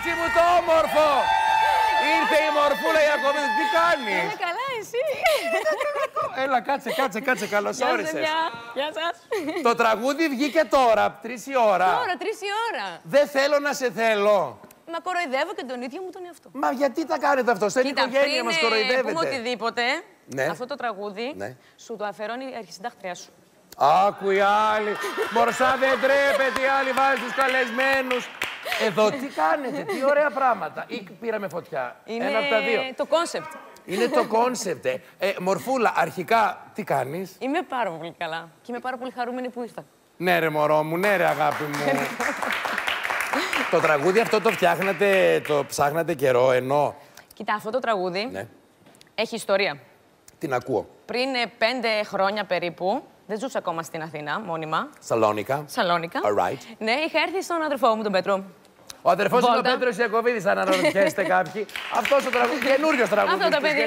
κορίτσι μου το όμορφο! Ήρθε η μορφούλα Ιακωβίδου. Τι κάνεις? Είμαι καλά, εσύ. Έλα, κάτσε, καλώς όρισες. Γεια σας. Το τραγούδι βγήκε τώρα, 3 η ώρα. Τώρα, 3 η ώρα. Δεν θέλω να σε θέλω. Μα κοροϊδεύω και τον ίδιο μου τον εαυτό. Μα γιατί τα κάνετε αυτό, στην οικογένεια μας κοροϊδεύετε. Πριν πούμε οτιδήποτε, ναι. Αυτό το τραγούδι ναι. σου το αφαιρώνει η αρχισυντάκτριά σου. Άκου οι άλλοι. Μορσά δεν τρέπεται, οι άλλοι βάζουν τους καλεσμένους. Εδώ τι κάνετε, τι ωραία πράγματα. Ή πήραμε φωτιά. Είναι ένα από τα δύο. το κόνσεπτ. Είναι το κόνσεπτ. Μορφούλα, αρχικά τι κάνεις? Είμαι πάρα πολύ καλά και είμαι πάρα πολύ χαρούμενη που ήρθα. Ναι ρε μωρό μου, ναι ρε αγάπη μου. Το τραγούδι αυτό το φτιάχνατε, το ψάχνατε καιρό, ενώ... Κοίτα, αυτό το τραγούδι έχει ιστορία. Την ακούω. Πριν 5 χρόνια περίπου, δεν ζούσα ακόμα στην Αθήνα, μόνιμα. Σαλόνικα. Right. Ναι, είχα έρθει στον αδερφό μου, τον Πέτρο. Ο αδερφός είναι ο Πέτρος Ιακωβίδης, αν αναρωτιέστε κάποιοι. Αυτός ο τραγούδι, καινούριος τραγούδι. Αυτό το παιδί.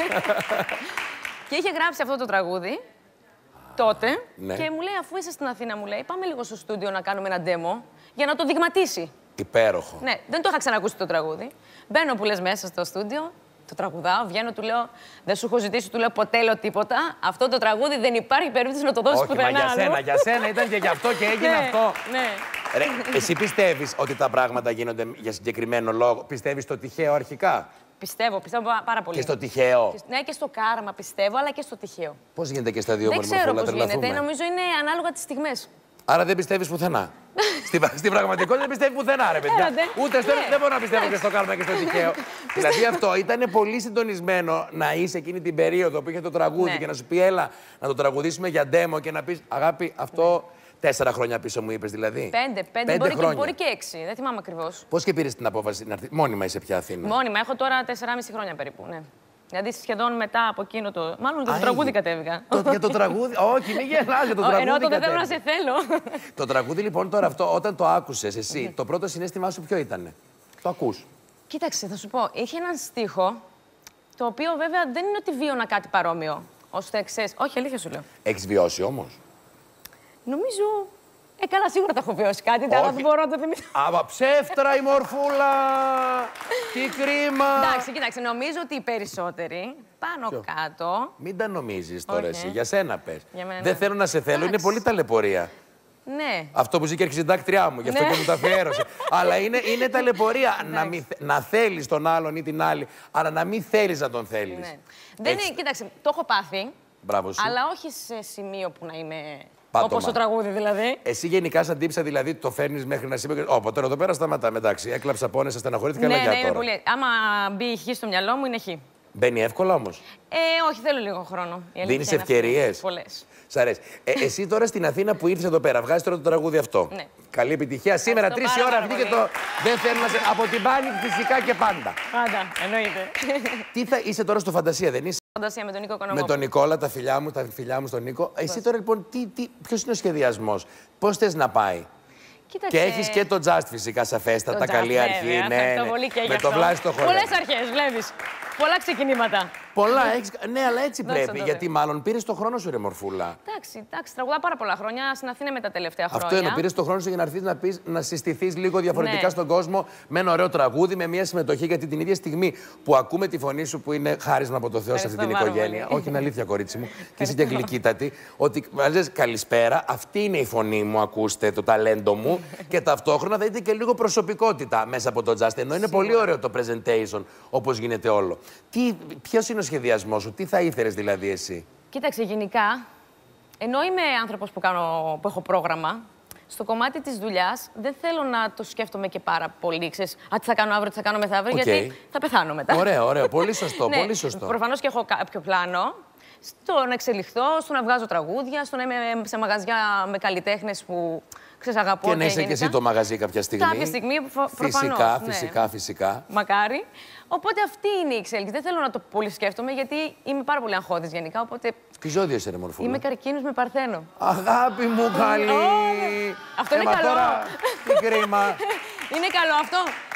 Και είχε γράψει αυτό το τραγούδι τότε και μου λέει, αφού είσαι στην Αθήνα, μου λέει, πάμε λίγο στο στούντιο να κάνουμε ένα demo για να το δειγματίσει. Υπέροχο. Ναι, δεν το είχα ξανακούσει το τραγούδι. Μπαίνω που λες μέσα στο στούντιο, το τραγουδάω, βγαίνω, του λέω, δεν σου έχω ζητήσει, του λέω ποτέ λέω τίποτα. Αυτό το τραγούδι δεν υπάρχει περίπτωση να το δώσεις πουθενά. Όχι, μα για σένα ήταν και γι' αυτό και έγινε αυτό. Ναι. Ρε, εσύ πιστεύεις ότι τα πράγματα γίνονται για συγκεκριμένο λόγο? Πιστεύεις στο τυχαίο αρχικά? Πιστεύω πάρα πολύ. Και στο τυχαίο? Ναι, και στο κάρμα πιστεύω, αλλά και στο τυχαίο. Πώς γίνεται και στα δύο μορφούλα? Δεν ξέρω πώς γίνεται, νομίζω είναι ανάλογα τις στιγμές. Άρα δεν πιστεύεις πουθενά. Στην πραγματικότητα δεν πιστεύει πουθενά, ρε παιδιά. Ούτε στο δεν μπορώ να πιστεύω και στο κάρμα και στο τυχαίο. Δηλαδή αυτό ήταν πολύ συντονισμένο να είσαι εκείνη την περίοδο που είχε το τραγούδι και να σου πει έλα να το τραγουδήσουμε για demo και να πεις αγάπη αυτό 4 χρόνια πίσω μου είπες δηλαδή. 5 μπορεί και 6, δεν θυμάμαι ακριβώς. Πώς και πήρες την απόφαση να έρθει? Μόνιμα είσαι πια Αθήνα? Μόνιμα, έχω τώρα 4,5 χρόνια περίπου, ναι. Δηλαδή σχεδόν μετά από εκείνο το. Μάλλον για το τραγούδι κατέβηκα. Για το τραγούδι. Όχι, μην γελάς, για το τραγούδι. Ενώ το δεν θέλω να σε θέλω. Το τραγούδι λοιπόν τώρα αυτό, όταν το άκουσες εσύ, το πρώτο συναίσθημά σου ποιο ήτανε? Το ακούς? Κοίταξε, θα σου πω. Είχε έναν στίχο, το οποίο βέβαια δεν είναι ότι βίωνα κάτι παρόμοιο. Ώστε ξέρεις. Όχι, αλήθεια σου λέω. Έχεις βιώσει όμως? Νομίζω. Καλά, σίγουρα τα έχω βιώσει κάτι, αλλά δεν μπορώ να το θυμηθώ. Άμα ψεύτρα η μορφούλα! Τι κρίμα! Εντάξει, κοίταξε, νομίζω ότι οι περισσότεροι πάνω κάτω. Μην τα νομίζεις τώρα εσύ, για σένα πες. Δεν θέλω να σε θέλω, είναι πολύ ταλαιπωρία. Ναι. Αυτό που ζει και αρχισυντάκτριά μου, γι' αυτό και μου τα αφιέρωσε. Αλλά είναι ταλαιπωρία να θέλεις τον άλλον ή την άλλη, αλλά να μην θέλεις να τον θέλεις. Κοίταξε, το έχω πάθει. Μπράβο σου. Αλλά όχι σε σημείο που να είμαι. Όπως το τραγούδι δηλαδή. Εσύ γενικά σαν τύψα δηλαδή το φέρνεις μέχρι να σημαίνει. Ωπα τώρα εδώ πέρα σταματάμε, εντάξει. Έκλαψα, πόνεσα, στεναχωρήθηκα, αλλά για τώρα. Πολύ. Άμα μπει η χ στο μυαλό μου, είναι χ. Μπαίνει εύκολα όμως? Όχι, θέλω λίγο χρόνο. Δίνεις ευκαιρίες? Πολλές. Σ' αρέσει. Εσύ τώρα στην Αθήνα που ήρθες εδώ πέρα, βγάζεις τώρα το τραγούδι αυτό. Ναι. Καλή επιτυχία. Σήμερα 3 η ώρα βγήκε το. Δεν θέλω να σε. Από την Πάνη φυσικά και πάντα. Πάντα, εννοείται. Είσαι τώρα στο Φαντασία, δεν είσαι? Φαντασία με τον Νίκο Οικονομόπουλο. Με τον Νικόλα, τα φιλιά μου στον Νίκο. Εσύ τώρα λοιπόν, ποιος είναι ο σχεδιασμός, πώς θες να πάει? Κοίταξε. Και έχεις και το Just φυσικά σαφέστατα, καλή αρχή. Ναι, με το βλάζει στο χώρο. Πολλές αρχές, βλέπεις. Πολλά ξεκινήματα. Πολλά έχεις. Ναι, αλλά έτσι πρέπει. Γιατί μάλλον πήρες το χρόνο σου, ρε μορφούλα. Εντάξει, τραγουδά πάρα πολλά χρόνια. Στην Αθήνα με τα τελευταία χρόνια. Αυτό είναι. Πήρες το χρόνο σου για να έρθεις να συστηθείς λίγο διαφορετικά στον κόσμο με ένα ωραίο τραγούδι, με μια συμμετοχή. Γιατί την ίδια στιγμή που ακούμε τη φωνή σου που είναι χάρισμα από το Θεό σε αυτή την οικογένεια. Όχι, είναι αλήθεια, κορίτσι μου. Και είσαι και γλυκύτατη. Ότι λες καλησπέρα, αυτή είναι η φωνή μου, ακούστε το ταλέντο μου. Και ταυτόχρονα θα δείτε και λίγο προσωπικότητα μέσα από το Just. Ενώ είναι πολύ ωραίο το presentation όπως γίνεται όλο. Ποιος είναι ο σχεδιασμός σου, τι θα ήθελες δηλαδή εσύ? Κοίταξε, γενικά, ενώ είμαι άνθρωπος που έχω πρόγραμμα, στο κομμάτι της δουλειάς δεν θέλω να το σκέφτομαι και πάρα πολύ. Ξέρεις, τι θα κάνω αύριο, τι θα κάνω μεθαύριο, γιατί θα πεθάνω μετά. Ωραίο, πολύ σωστό, πολύ σωστό. Προφανώς και έχω κάποιο πλάνο. Στο να εξελιχθώ, στο να βγάζω τραγούδια, στο να είμαι σε μαγαζιά με καλλιτέχνες που ξέρεις, αγαπώ. Και να είσαι και εσύ το μαγαζί κάποια στιγμή. Κάποια στιγμή, προφανώς. Φυσικά. Μακάρι. Οπότε αυτή είναι η εξέλιξη. Δεν θέλω να το πολύ σκέφτομαι, γιατί είμαι πάρα πολύ αγχώδης γενικά. Οπότε... Τι ζώδιο είσαι, ρε μορφούλα? Είμαι καρκίνος με Παρθένο. Αγάπη μου καλή! Αυτό είναι καλό. Τώρα, τι κρίμα. Είναι καλό αυτό.